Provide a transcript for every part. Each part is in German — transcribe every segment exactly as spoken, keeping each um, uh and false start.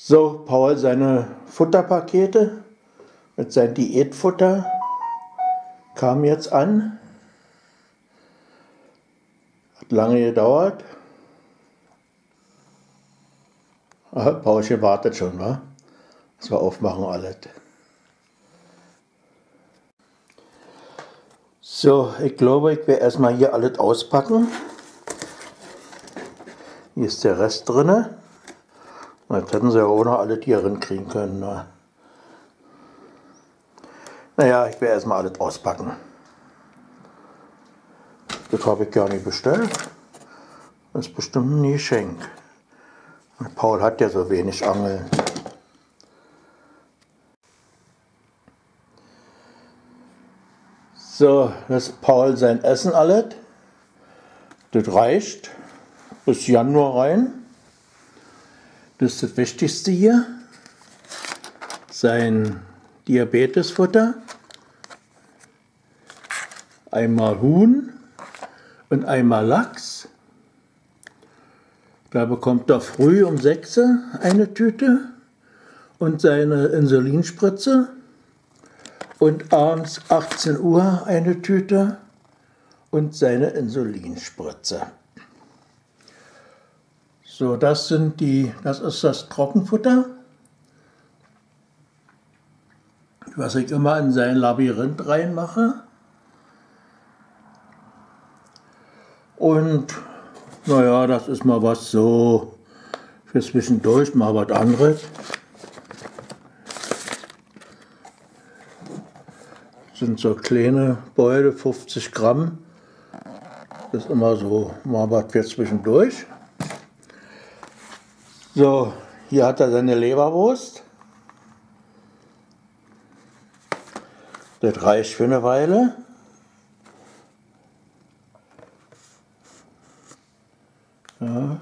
So, Paul seine Futterpakete mit seinem Diätfutter kamen jetzt an. Hat lange gedauert. Aha, Paulchen wartet schon, wa? Das wir aufmachen alles. So, ich glaube, ich werde erstmal hier alles auspacken. Hier ist der Rest drin. Jetzt hätten sie ja auch noch alle hier drin kriegen können. Ne? Naja, ich werde erstmal alles auspacken. Das habe ich gar nicht bestellt. Das ist bestimmt ein Geschenk. Paul hat ja so wenig Angeln. So, das ist Paul sein Essen alles. Das reicht bis Januar rein. Das ist das Wichtigste hier. Sein Diabetesfutter. Einmal Huhn und einmal Lachs. Da bekommt er früh um sechs Uhr eine Tüte und seine Insulinspritze. Und abends achtzehn Uhr eine Tüte und seine Insulinspritze. So, das sind die, das ist das Trockenfutter, was ich immer in sein Labyrinth reinmache. Und naja, das ist mal was so für zwischendurch, mal was anderes. Das sind so kleine Beute, fünfzig Gramm. Das ist immer so mal was für zwischendurch. So, hier hat er seine Leberwurst. Das reicht für eine Weile. Ja.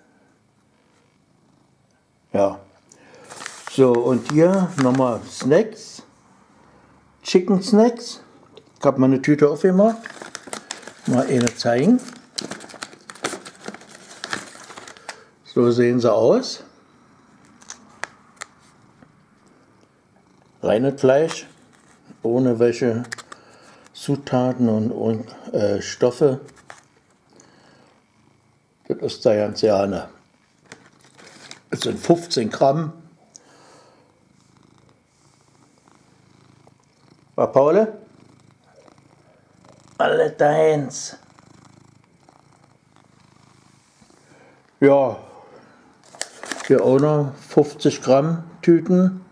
Ja. So, und hier nochmal Snacks. Chicken Snacks. Ich habe mal eine Tüte aufgemacht. Mal eine zeigen. So sehen sie aus. Reines Fleisch, ohne welche Zutaten und, und äh, Stoffe. Das ist da ganz gerne. Es sind fünfzehn Gramm. War Paul? Alle deins. Ja. Hier auch noch fünfzig Gramm Tüten.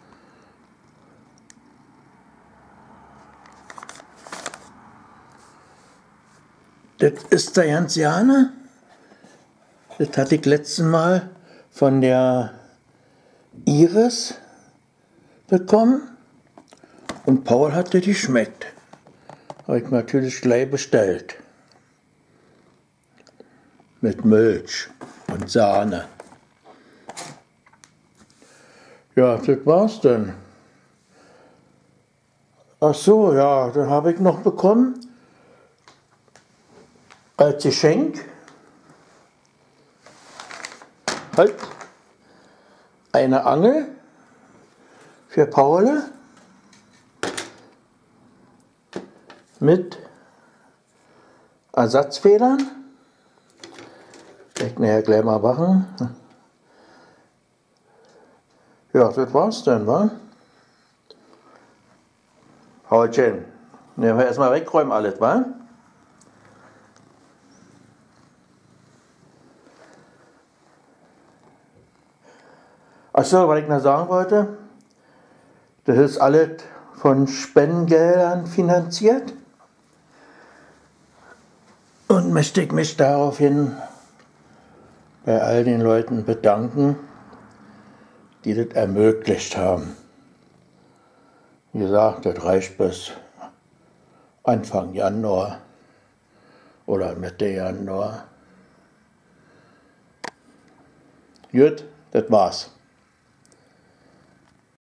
Das ist der ganz gerne. Das hatte ich letztes Mal von der Iris bekommen. Und Paul hatte die schmeckt. Habe ich natürlich gleich bestellt. Mit Milch und Sahne. Ja, das war's dann. Ach so, ja, dann habe ich noch bekommen, als Geschenk, halt, eine Angel für Paul mit Ersatzfedern. Ich nachher gleich mal machen. Ja, das war's dann, wa? Paulchen, nehmen wir erstmal wegräumen alles, wa? Achso, was ich noch sagen wollte, das ist alles von Spendengeldern finanziert. Und möchte ich mich daraufhin bei all den Leuten bedanken, die das ermöglicht haben. Wie gesagt, das reicht bis Anfang Januar oder Mitte Januar. Gut, das war's.